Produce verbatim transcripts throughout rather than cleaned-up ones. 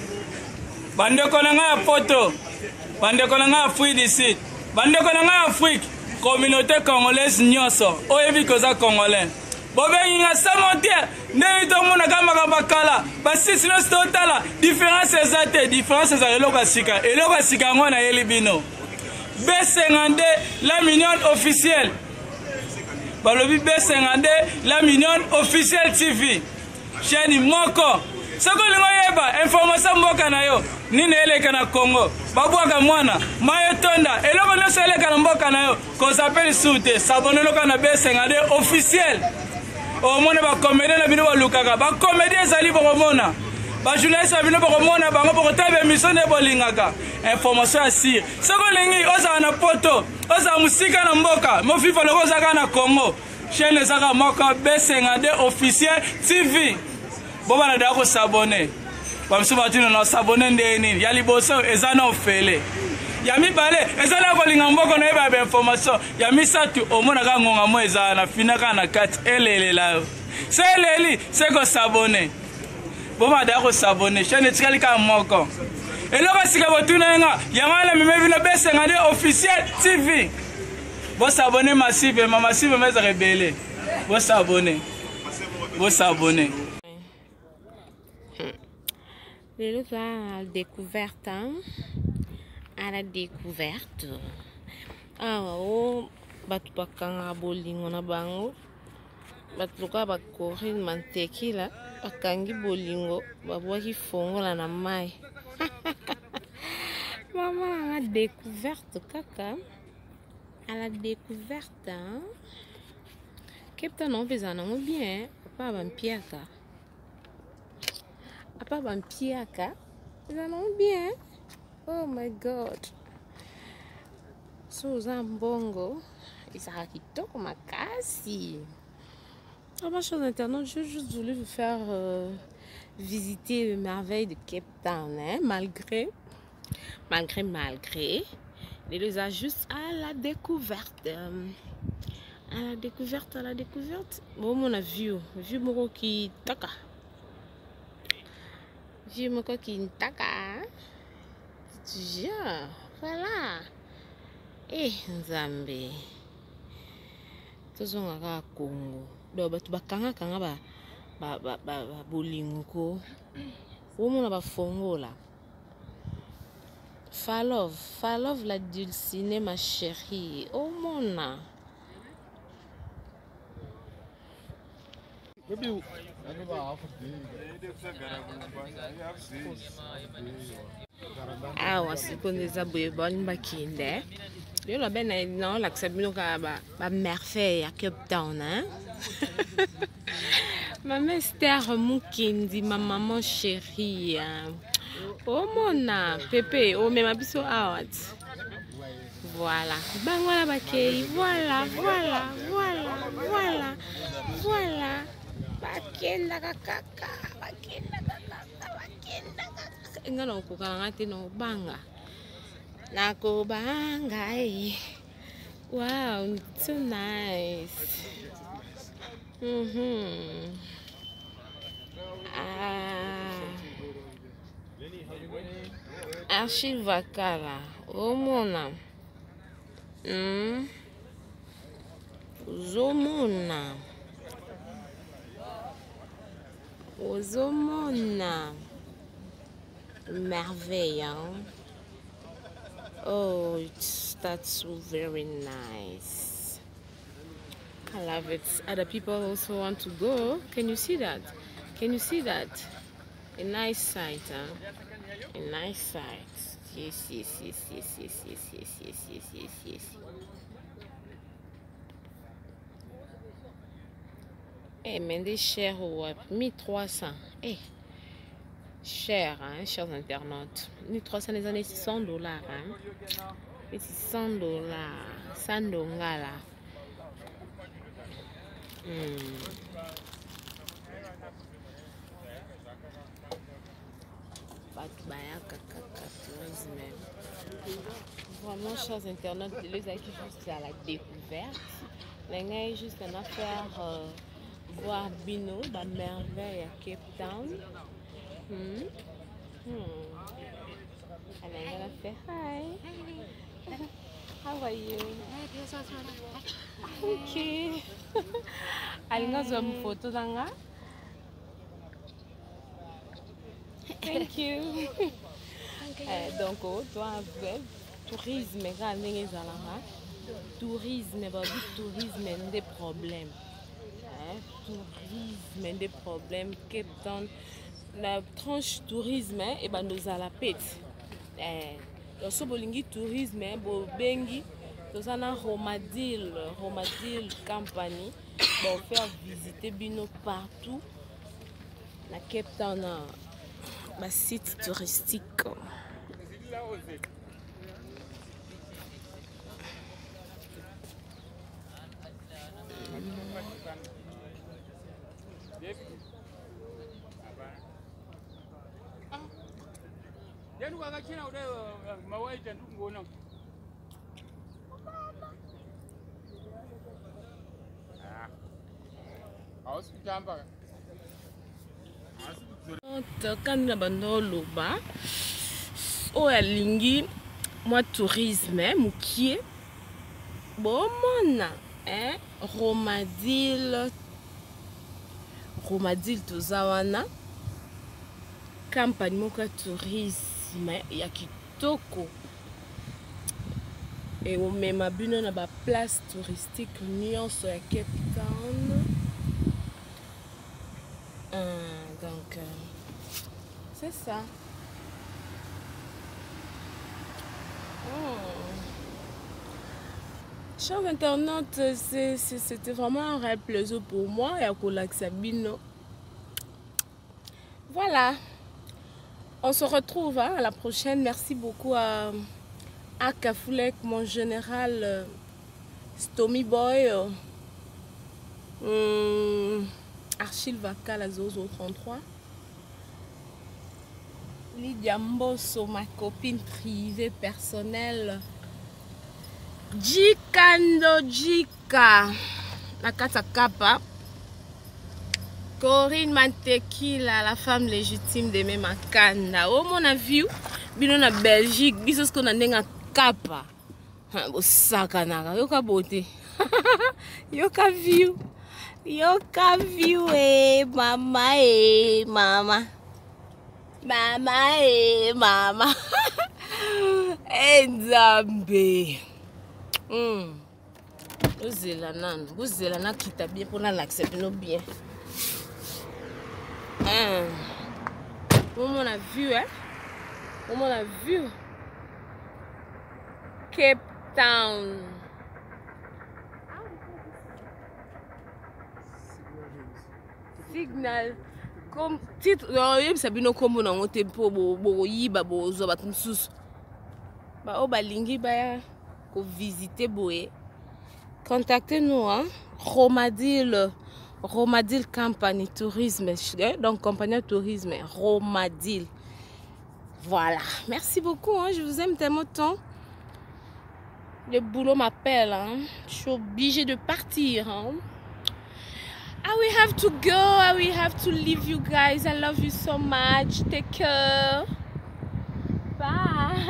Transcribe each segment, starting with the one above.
bandeko na nga ya poto, bandeko na nga ya Afrique du Sud, bandeko na nga ya Afrique, communauté congolaise nyonso, oyebi koza congolais. Bobengi nga samontier, ndenge tomona kama bakala, basisi no totala, différence ezate, différence eza eloko asika, eloko asika ngo na yeli bino. B cinquante-deux la minion officielle. Balobi B cinquante-deux la minion officielle T V. Chaîne moko. Soko lingo yeba information mboka na yo. Nini eleka na Congo. Babwaka mwana, mayo tonda, eloko nyonso eleka na mboka na yo. Ko s'appelle soute, s'abonner loka na B cinquante-deux officiel. O mona ba comédien na bino ba lukaka, ba comédien ezali bomona. Ba journaliste bino ba komona bango ba kotabe émission ne bolingaka. Information ya sir. Soko lingi oza na poto, oza musika na mboka, mo fifa loko zaka na Congo. Chaîne zaka moko B cinquante-deux officiel T V. Boba na dako s'abonner. Ba msuba tino na s'abonner ndeni. Ya liboso ezana ofele. Ya mibale ezana kolinga mboko na yeba information. Ya misatu omona ka ngonga mo ezana finaka na kati elele la. C'est leli, c'est ko s'abonner. Boba dako s'abonner. Chaîne tikali ka moko. Eloko sika botuna nga yamala memevi na B cinquante-deux officiel T V. Bo s'abonner massive, ma massive mais rebelle. Bo s'abonner. Bo s'abonner. Le à la découverte, hein? À la découverte. Ah, oh, batupakanga bolingo na bango. Batuka bakori manteki la, bakangi bolingo, babwaki fongola na mai. Maman, à la découverte, kaka. À la découverte, hein? Kepta non faisant bien, pas vampiaka. Apa vampiaka, ils allons bien. Oh my God. So zambongo, ils sont kitoko makasi. Ah, ma chose internet, j'ai juste voulu vous faire euh, visiter les merveilles de Cape Town, hein, malgré, malgré, malgré. Il les a juste à la découverte. À la découverte, à la découverte. Bon, on a vu, vu mon qui taka. Vu mon qui taka. Déjà, voilà. Eh, Nzambe. Tous on a Congo. Donc, bah, tu vas kanga kanga ba ba ba ba bolingo. Où mon a ba fongo là. Falov, Falov la dulcinée ma chérie. Oh mon a. Ah, on se connaît ça bonne bakinde. Yo la ben non l'accepte nous ka ba ba merveille à Cape Town hein. Maman Esther Mukindi, ma maman chérie. Oh mon a, Pépé, oh mais ma biso out. Voilà. Ben voilà bakei, voilà, voilà, voilà, voilà, voilà. Bakenda kakaka, bakenda kakaka, bakenda kakaka. Ngalo kukanga tino banga. Nako banga eh. Wow, so nice. Mhm. Ah. Archive Vakala. Oh mon âme. Hmm. Zomona. Ozomona. Merveille, hein? Oh, it's, that's so very nice. I love it. Other people also want to go. Can you see that? Can you see that? A nice sight, huh? A nice sight. Yes, yes, yes, yes, yes, yes, yes, yes, yes, yes, yes. Eh, mais des chers, ouais, mille trois cents. Eh, cher, hein, chers internautes. mille trois cents les années six cents dollars, hein. Et six cents dollars. cent dollars, là. Hmm. Vraiment, chers internautes, les acquis juste à la découverte. Les gars, est juste une affaire euh, voir Bino, la merveille à Cape Town. Hmm. Hmm. And I'm gonna say hi. How are you? Okay. Alinga zwa mfoto nanga. Thank you. eh, donc, toi, tourisme, tourisme, tourisme, des problèmes. Hein? Tourisme, des problèmes. Cape Town, la tranche tourisme, et ben nous à la pète. Dans ce bolingi tourisme, bo bengi, nous avons Romadil, Romadil Company, pour faire visiter bino partout. La Cape Town, ma site touristique. Quand on a loba, oh alingi, moi tourisme, moukié, bon mona, hein, Romadil, Romadil tozawana, campagne moka tourisme, ya kitoko, et on met ma bune na ba place touristique nyonso ya Cape Town. Euh, donc, euh, c'est ça. Oh. Chers internautes, c'était vraiment un réel plaisir pour moi et à Kolak Sabino. Voilà. On se retrouve hein, à la prochaine. Merci beaucoup à, à Kafoulek, mon général euh, Stomy Boy. Euh, Archil Vacal à Zozo trente-trois. Lydia Mbosso, ma copine privée personnelle. Jikando Jika. La Katakapa. Corinne Mantequila, la femme légitime de même Makanda. Oh mon avis, bino na Belgique, biso ce qu'on a nenga kapa. Bo sakanaka, yoka beauté. Yoka view. Yoka view eh mama eh mama. Mama eh mama. Eh Nzambe. Hmm. Vous êtes là nan, vous êtes là nan qui t'a bien pour l'accepter nous bien. Hein. On a vu hein. On a vu Cape Town. Signal comme titre non sabino comme on a tempo bo bo yiba bo zo batumsus ba o balingi ba ko visiter boé contactez-nous hein Romadil Romadil Company Tourisme donc compagnie tourisme Romadil. Voilà, merci beaucoup hein? Je vous aime tellement tant. Le boulot m'appelle hein? Je suis obligée de partir hein? I will have to go. I will have to leave you guys. I love you so much. Take care. Bye.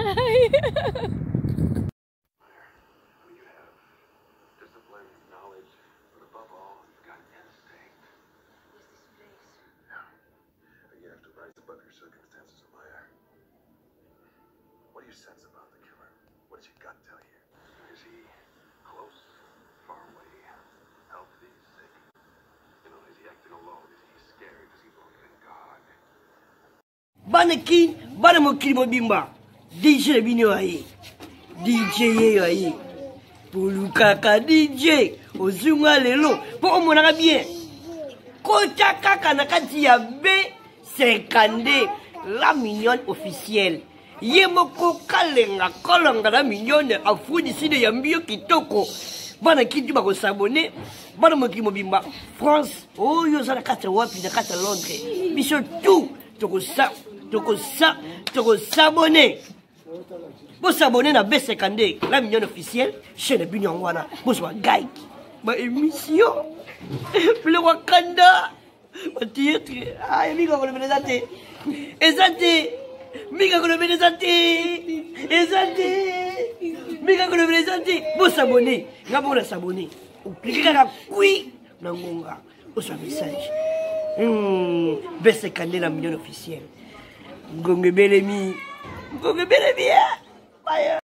Sense about the killer. What does your gut tell you? Is he close, far away, healthy, sick? You know, is he acting alone? Is he scared? Does he believe in God? Banaki, Banamokiri Mobimba, D J Bino aye, D J aye, Pulukaka D J, Ozunga Lelo, pour mon bien. Kota Kaka Nakati ya B, cinquante, la mignonne officielle. Yemoko kalenga kolonga na mignonne afudi side ya mbio kitoko bana kiti ba ko s'abonner bana moki mobimba France oh yo za kata wapi na kata Londres biso tout toko sa toko sa toko s'abonner bo s'abonner na B cinquante la mignonne officielle chaîne bino wana bo so guide ba émission le Wakanda ba théâtre ah yemi ko le présenter ezate Mika kolobela eza te. Eza te. Mika kolobela eza te. Bo s'abonner. Nga bona s'abonner. Cliquez kaka kui na ngonga. Osa message. Hmm, Besse Candela million officiel. Ngonge Belemi. Ngonge Belemi. Bye.